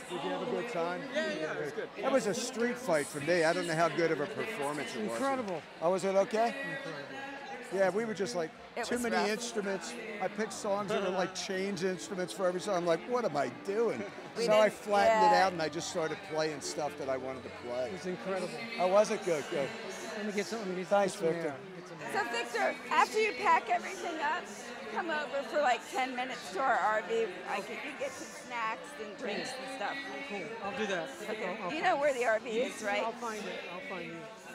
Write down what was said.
Did you have a good time? Yeah, it was good. That was a street fight for me. I don't know how good of a performance it was. Incredible. Oh, was it okay? Incredible. Yeah, we were just like It too was many rough. instruments. I picked songs that were like change instruments for every song. I'm like, what am I doing? We So I did- flattened it yeah. out and I just started playing stuff that I wanted to play. It was incredible. Oh, was it good? Good. Let me get something. Thanks, get some Victor. air. Get some air. So Victor, after you pack everything up, come over for like 10 minutes to our RV. You can get some snacks and drinks and stuff. Cool. I'll do that. Okay. I'll You know where the RV is, right? I'll find it. I'll find you.